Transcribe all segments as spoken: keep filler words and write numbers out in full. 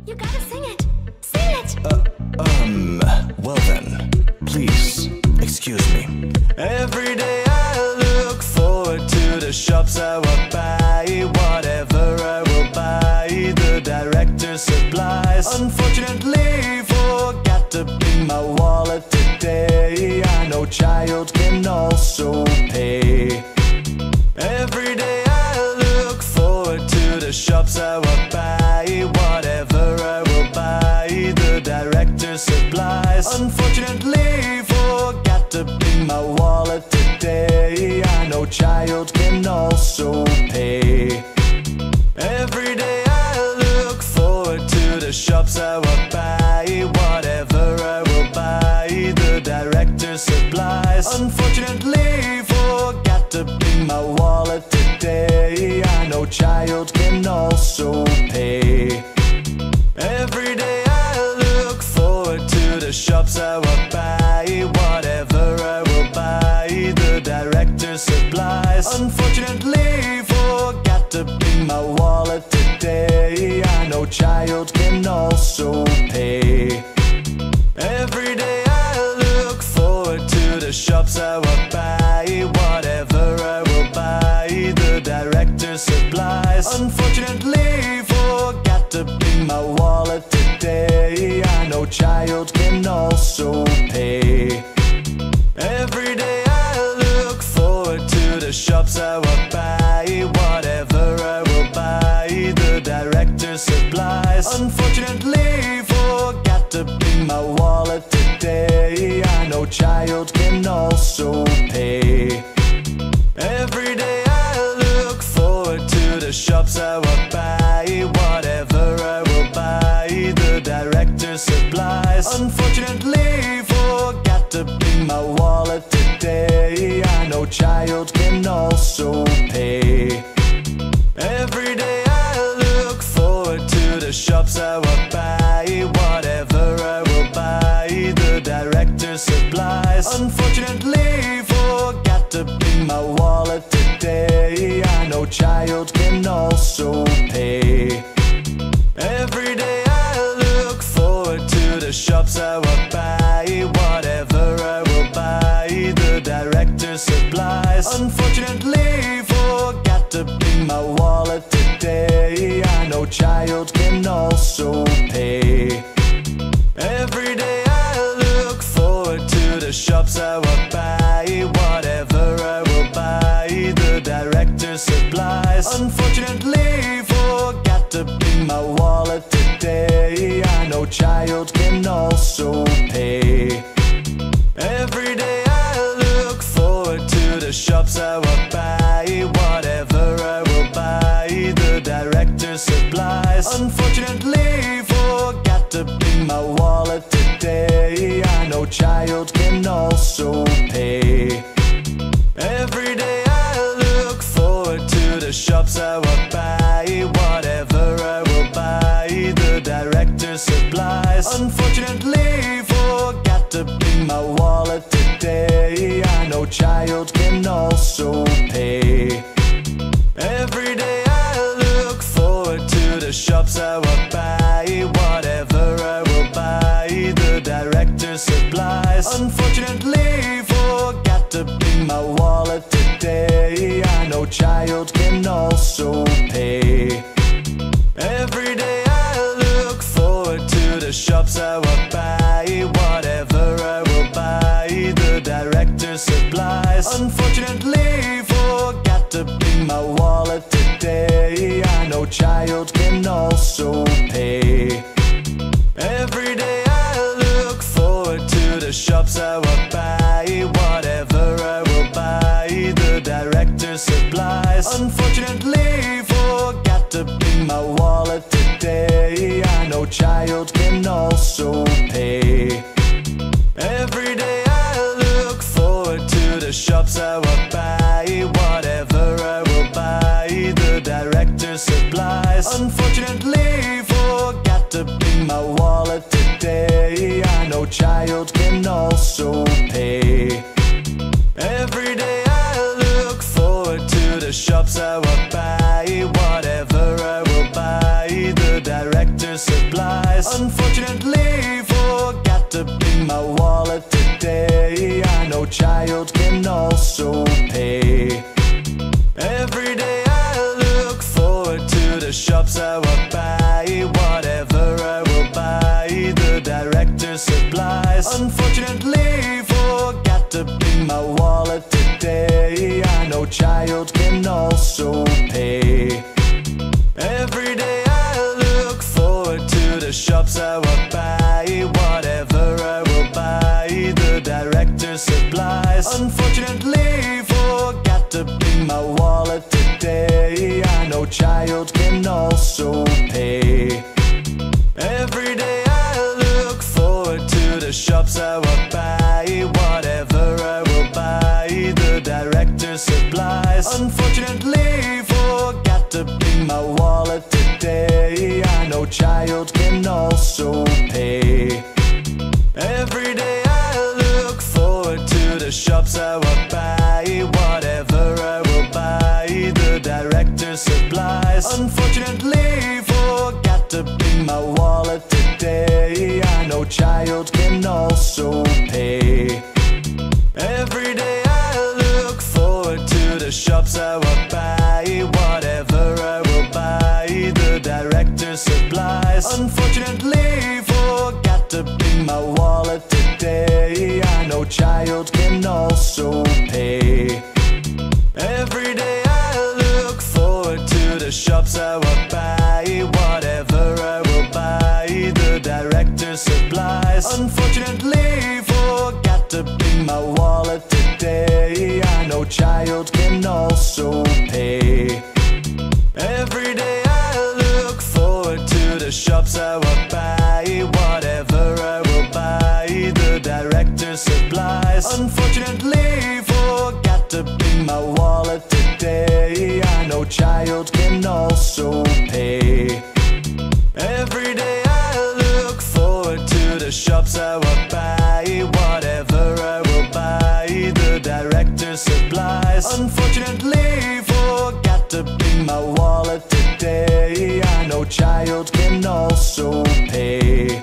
You gotta sing it. Sing it! Uh, um, well then, please, excuse me. Every day I look forward to the shops I will buy. Whatever I will buy, the director supplies. Unfortunately, forgot to bring my wallet today. I know child can also pay. Every day I look forward to the shops I will buy. Whatever I will buy, the director supplies. Unfortunately, forgot to bring my wallet today. I know child can also pay. Every day I look forward to the shops I will buy. Whatever I will buy, the director supplies. Unfortunately, forgot to bring my wallet today. I know child can also pay. Every day I look forward to the shops I will buy. Whatever I will buy, the director supplies. Unfortunately, forgot to bring my wallet today. I know child can also pay. Every day I look forward to the shops I will buy. Whatever I will buy, the director supplies. Unfortunately, forgot to bring my wallet today. I know child can also pay. Every day I look forward to the shops I will buy. Whatever I will buy, the director supplies. Unfortunately, forgot to bring my wallet today. I know child can also pay. Every day I look forward to the shops I will buy. Whatever I will buy, the director supplies. Unfortunately, forgot to bring my wallet today. I know child can also pay. Every day I look forward to the shops I will buy. Whatever I will buy, the director supplies. Unfortunately, forgot to bring my wallet today. I know child can also pay. Every day I look forward to the shops I will buy. Whatever I will buy, the director supplies. Unfortunately, forgot to bring my wallet today. I know child can also pay. Every day I look forward to the shops I will buy. Whatever I will buy, the director supplies. Unfortunately, forgot to bring my wallet today. I know child can also pay. Every day I look forward to the shops I will buy. Whatever I will buy, the director supplies. Unfortunately, forgot to bring my wallet today. I know child can also pay. Every day I look forward to the shops I will buy. Whatever I will buy, the director supplies. Unfortunately, forgot to bring my wallet today. I know child can also pay. Every day I look forward to the shops I will buy. Whatever I will buy, the director supplies. Unfortunately, forgot to bring my wallet today. I know child can also pay. Every day I look forward to the shops I will buy. Whatever I will buy, the director supplies. Unfortunately, forgot to bring my wallet today. I know child can also pay. Every day I look forward to the shops I will buy. Whatever I will buy, the director supplies. Unfortunately, forgot to bring my wallet today. I know child can also pay. Every day I look forward to the shops I will buy. Whatever I will buy, the director supplies. Unfortunately, forgot to bring my wallet today. I know child can also pay. Every day I look forward to the shops I will buy. Whatever I will buy, the director supplies. Unfortunately, forgot to bring my wallet today. I know child can also pay. Every day I look forward to the shops I will buy. Whatever I will buy, the director supplies. Unfortunately, forgot to bring my wallet today. I know child can also pay. Every day I look forward to the shops I will buy. Whatever I will buy, the director supplies. Unfortunately, forgot to bring my wallet today. I know child can also pay. Every day I look forward to the shops I will buy. Whatever I will buy, the director supplies. Unfortunately, forgot to bring my wallet today. I know child can also pay. Every day I look forward to the shops I will buy. Whatever I will buy, the director supplies. Unfortunately, forgot to bring my wallet today. I know child can also pay. Every day I look forward to the shops I will buy. Whatever I will buy, the director supplies. Unfortunately, forgot to bring my wallet today. I know child can also pay. Every day I look forward to the shops I will buy. Whatever I will buy, the director supplies. Unfortunately, forgot to bring my wallet today. I know child can also pay. Every day I look forward to the shops I will buy. Whatever I will buy, the director supplies. Unfortunately, forgot to bring my wallet today. I know child can also pay. Every day I look forward to the shops I will buy. Whatever I will buy, the director supplies. Unfortunately, forgot to bring my wallet today. I know child can also pay.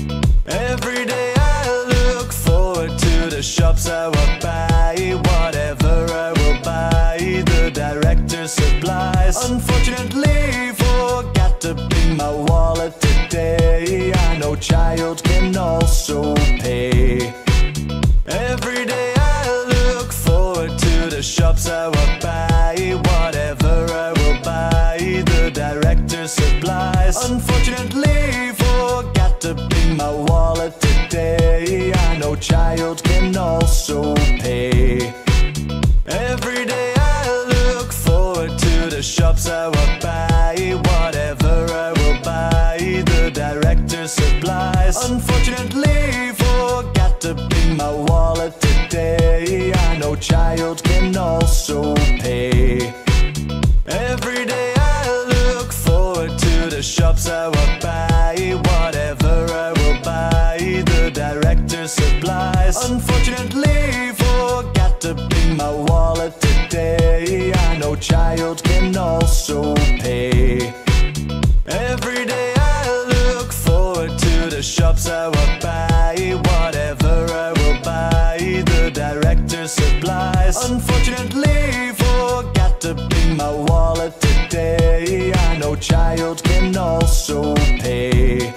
Every day I look forward to the shops I will buy. Whatever I will buy, the director supplies. Unfortunately, forgot to bring my wallet today. I know child can also pay. Every day I look forward to the shops I will buy. Whatever I will buy, the director supplies. Unfortunately, forgot to bring my wallet today. I know child can also pay. Every day I look forward to the shops I will buy. Whatever I will buy, the director supplies. Unfortunately, forgot to bring my wallet today. I know child can also pay. Every day I look forward to the shops I will buy. Whatever I will buy, the director supplies. Unfortunately, forgot to bring my wallet today. I know child can also pay. Every day I look forward to the shops I will buy. Whatever I will buy, the director supplies. Unfortunately, forgot to bring my wallet today. I know child can also pay.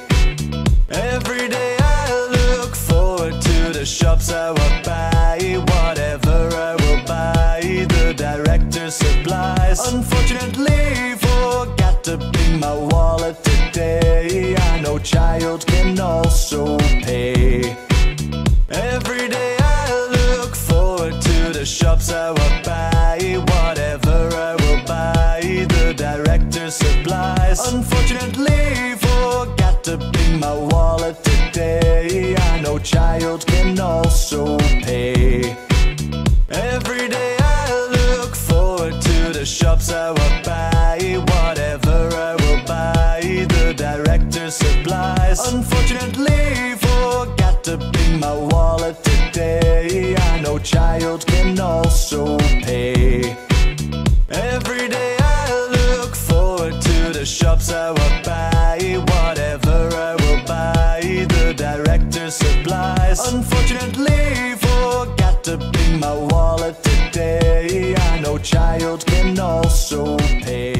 Every day I look forward to the shops I will buy. Whatever I will buy, the director supplies. Unfortunately, forgot to bring my wallet today. I know child can also pay. Every day I look forward to the shops I will buy. Whatever I will buy, the director supplies. Unfortunately, forgot to bring my wallet today. I know child can also pay. Every day I look forward to the shops I will buy. Whatever I will buy, the director supplies. Unfortunately, forgot to bring my wallet today. I know child can also pay. Every day I look forward to the shops I will buy. Whatever I will buy, endless supplies. Unfortunately, forgot to bring my wallet today. I know child can also pay.